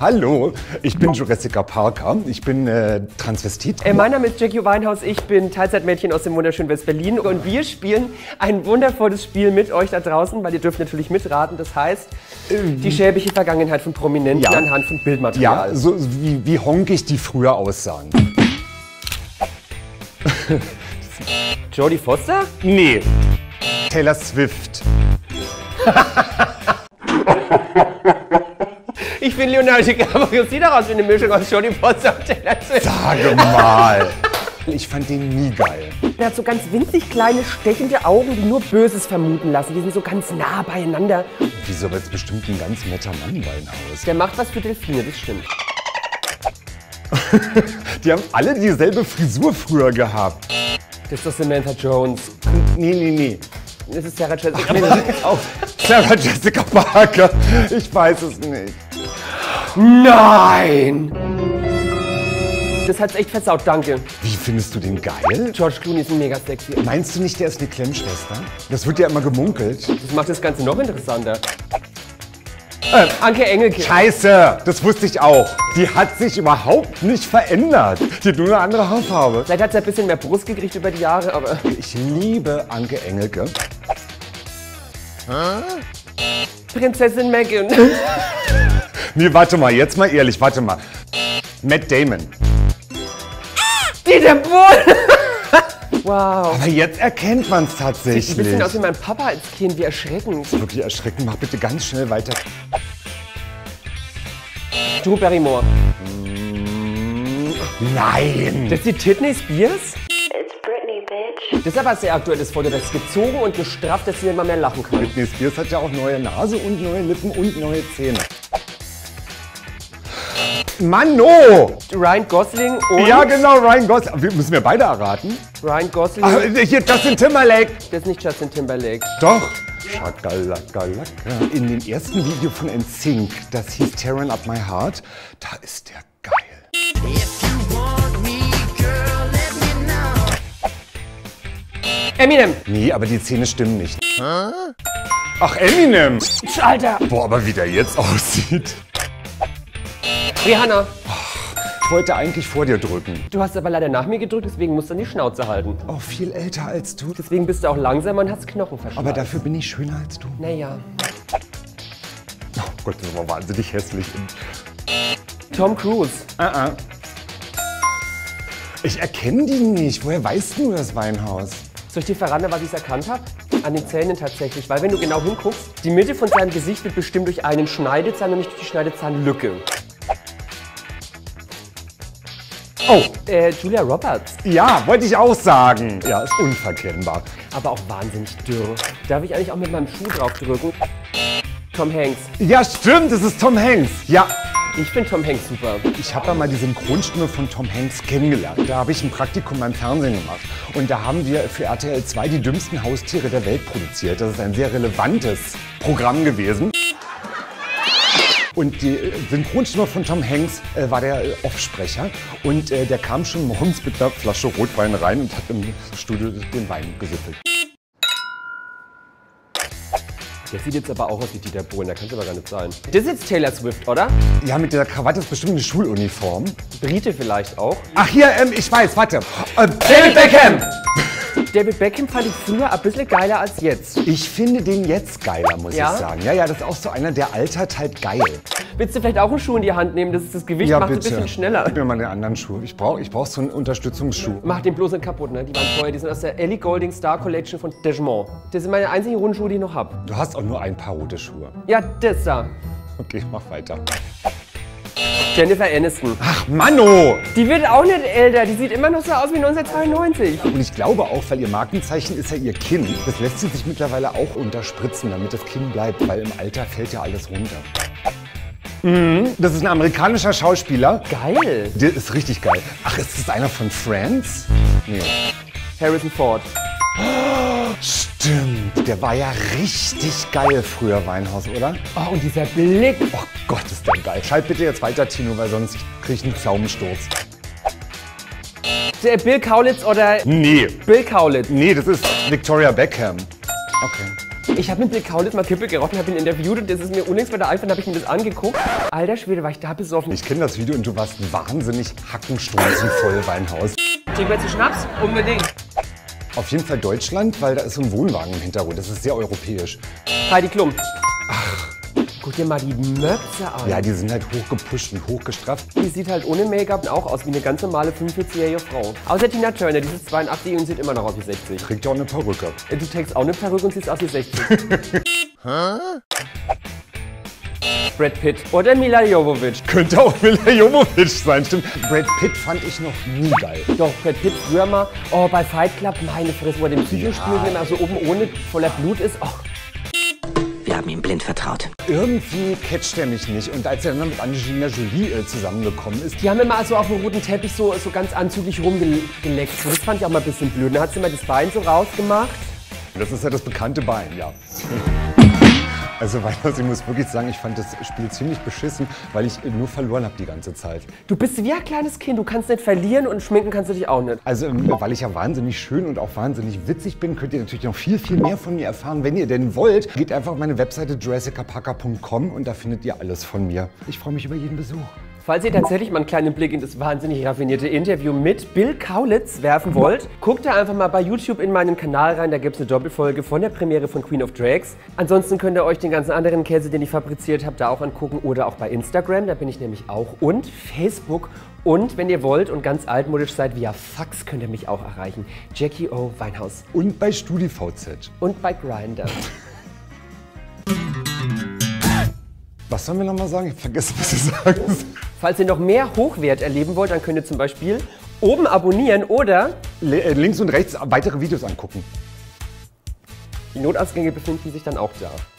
Hallo, ich bin Jessica Parker, ich bin Transvestit. Mein Name ist Jackie Winehouse, ich bin Teilzeitmädchen aus dem wunderschönen West-Berlin und wir spielen ein wundervolles Spiel mit euch da draußen, weil ihr dürft natürlich mitraten, das heißt die schäbige Vergangenheit von Prominenten anhand von Bildmaterial. Ja, so wie honkig die früher aussahen. Jodie Foster? Nee, Taylor Swift. Ich finde Leonardo DiCaprio sieht auch aus wie eine Mischung aus Jodie Foster und Taylor Swift. Sage mal. Ich fand den nie geil. Der hat so ganz winzig kleine, stechende Augen, die nur Böses vermuten lassen. Die sind so ganz nah beieinander. Wieso, aber jetzt bestimmt ein ganz netter Mann Winehouse. Der macht was für Delfine, das stimmt. Die haben alle dieselbe Frisur früher gehabt. Das ist doch Samantha Jones. Nee. Das ist Sarah Jessica Ach, nee, das ist auch Sarah Jessica Parker. Ich weiß es nicht. Nein! Das hat's echt versaut, danke. Wie findest du den geil? George Clooney ist mega sexy. Meinst du nicht, der ist eine Klemmschwester? Das wird ja immer gemunkelt. Das macht das Ganze noch interessanter. Anke Engelke. Scheiße, das wusste ich auch. Die hat sich überhaupt nicht verändert. Die hat nur eine andere Haarfarbe. Vielleicht hat sie ein bisschen mehr Brust gekriegt über die Jahre, aber... Ich liebe Anke Engelke. Prinzessin Megan. Nee, warte mal, jetzt mal ehrlich, warte mal. Matt Damon. Dieter Bohlen. Wow. Aber jetzt erkennt man es tatsächlich. Sieht ein bisschen aus wie mein Papa als Kind, wie erschreckend. Wirklich erschreckend, mach bitte ganz schnell weiter. Drew Barrymore. Nein! Das ist die Britney Spears? It's Britney, bitch. Das ist aber ein sehr aktuelles Foto, das ist gezogen und gestrafft, dass sie nicht mal mehr lachen kann. Britney Spears hat ja auch neue Nase und neue Lippen und neue Zähne. Manno! Ryan Gosling und... Ja genau, Ryan Gosling. Müssen wir beide erraten? Ryan Gosling... Ach, hier, Justin Timberlake. Das ist nicht Justin Timberlake. Doch. Schakalakalaka. In dem ersten Video von NSYNC, das hieß Tearing Up My Heart, da ist der geil. Eminem. Nee, aber die Zähne stimmen nicht. Ach, Eminem. Alter. Boah, aber wie der jetzt aussieht. Rihanna. Ich wollte eigentlich vor dir drücken. Du hast aber leider nach mir gedrückt, deswegen musst du die Schnauze halten. Oh, viel älter als du. Deswegen bist du auch langsamer und hast Knochen verschlagen. Aber dafür bin ich schöner als du. Naja. Oh Gott, das war wahnsinnig hässlich. Tom Cruise. Ich erkenne die nicht. Woher weißt du das, Winehouse? Soll ich dir verraten, was ich erkannt habe? An den Zähnen tatsächlich. Weil wenn du genau hinguckst, die Mitte von seinem Gesicht wird bestimmt durch einen Schneidezahn und nicht durch die Schneidezahnlücke. Oh, Julia Roberts. Ja, wollte ich auch sagen. Ja, ist unverkennbar. Aber auch wahnsinnig dürr. Darf ich eigentlich auch mit meinem Schuh drauf drücken? Tom Hanks. Ja, stimmt, es ist Tom Hanks. Ja. Ich finde Tom Hanks super. Ich habe ja mal die Synchronstimme von Tom Hanks kennengelernt. Da habe ich ein Praktikum beim Fernsehen gemacht. Und da haben wir für RTL 2 die dümmsten Haustiere der Welt produziert. Das ist ein sehr relevantes Programm gewesen. Und die Synchronstimme von Tom Hanks war der Offsprecher. Und der kam schon morgens mit einer Flasche Rotwein rein und hat im Studio den Wein gesüffelt. Der sieht jetzt aber auch aus wie Dieter Bohlen, der kann es aber gar nicht sein. Das ist jetzt Taylor Swift, oder? Ja, mit der Krawatte ist bestimmt eine Schuluniform. Brite vielleicht auch. Ach hier, ich weiß, warte. David Beckham! David Beckham fand ich früher ein bisschen geiler als jetzt. Ich finde den jetzt geiler, muss Ja? ich sagen. Ja, das ist auch so einer, der altert halt geil. Willst du vielleicht auch einen Schuh in die Hand nehmen? Das Gewicht macht es ein bisschen schneller. Gib mir mal den anderen Schuh. Ich brauch so einen Unterstützungsschuh. Mach den bloß nicht kaputt, ne? Die waren teuer. Die sind aus der Ellie Goulding Star Collection von Dejemont. Das sind meine einzigen runden Schuhe, die ich noch hab. Du hast auch nur ein paar rote Schuhe. Ja, das da. Okay, mach weiter. Jennifer Aniston. Ach, Manno! Die wird auch nicht älter. Die sieht immer noch so aus wie 1992. Und ich glaube auch, weil ihr Markenzeichen ist ja ihr Kinn. Das lässt sie sich mittlerweile auch unterspritzen, damit das Kinn bleibt, weil im Alter fällt ja alles runter. Das ist ein amerikanischer Schauspieler. Geil. Der ist richtig geil. Ach, ist das einer von Friends? Nee. Harrison Ford. Stimmt, der war ja richtig geil früher, Winehouse, oder? Oh, und dieser Blick. Oh Gott, ist der geil. Schalt bitte jetzt weiter, Tino, weil sonst krieg ich einen Pflaumensturz. Der Bill Kaulitz oder... Nee. Bill Kaulitz. Nee, das ist Victoria Beckham. Okay. Ich habe mit Bill Kaulitz mal Kippe geraucht und habe ihn interviewt und das ist mir unlängst wieder eingefallen, habe ich mir das angeguckt. Alter Schwede, war ich da besoffen. Ich kenne das Video und du warst wahnsinnig hackenstrunzenvoll, Weinhaus. Trinken wir jetzt Schnaps? Unbedingt. Auf jeden Fall Deutschland, weil da ist so ein Wohnwagen im Hintergrund. Das ist sehr europäisch. Heidi Klum. Guck dir mal die Möpse an. Ja, die sind halt hochgepusht und hochgestrafft. Die sieht halt ohne Make-up auch aus wie eine ganz normale 45-jährige Frau. Außer Tina Turner, die ist 82 und sieht immer noch aus wie 60. Trägt ja auch eine Perücke. Du trägst auch eine Perücke und siehst aus wie 60. Brad Pitt oder Mila Jovovich. Könnte auch Mila Jovovich sein, stimmt. Brad Pitt fand ich noch nie geil. Doch, Brad Pitt früher mal, oh, bei Fight Club, meine Fresse, wo er den Psycho spielt, wenn er so oben ohne voller Blut ist. Oh. Wir haben ihm blind vertraut. Irgendwie catcht er mich nicht. Und als er dann mit Angelina Jolie zusammengekommen ist. Die haben immer so auf dem roten Teppich so ganz anzüglich rumgeleckt. Das fand ich auch mal ein bisschen blöd. Dann hat sie immer das Bein so rausgemacht. Das ist ja das bekannte Bein, ja. Also, ich muss wirklich sagen, ich fand das Spiel ziemlich beschissen, weil ich nur verloren habe die ganze Zeit. Du bist wie ein kleines Kind, du kannst nicht verlieren und schminken kannst du dich auch nicht. Also, weil ich ja wahnsinnig schön und auch wahnsinnig witzig bin, könnt ihr natürlich noch viel, viel mehr von mir erfahren. Wenn ihr denn wollt, geht einfach auf meine Webseite jurassicapaka.com und da findet ihr alles von mir. Ich freue mich über jeden Besuch. Falls ihr tatsächlich mal einen kleinen Blick in das wahnsinnig raffinierte Interview mit Bill Kaulitz werfen wollt, guckt da einfach mal bei YouTube in meinen Kanal rein, da gibt es eine Doppelfolge von der Premiere von Queen of Drags. Ansonsten könnt ihr euch den ganzen anderen Käse, den ich fabriziert habe, da auch angucken oder auch bei Instagram, da bin ich nämlich auch, und Facebook. Und wenn ihr wollt und ganz altmodisch seid, via Fax könnt ihr mich auch erreichen. Jackie O. Weinhaus. Und bei StudiVZ. Und bei Grindr. Was sollen wir noch mal sagen? Ich hab vergessen, was du sagst. Falls ihr noch mehr Hochwert erleben wollt, dann könnt ihr zum Beispiel oben abonnieren oder links und rechts weitere Videos angucken. die Notausgänge befinden sich dann auch da.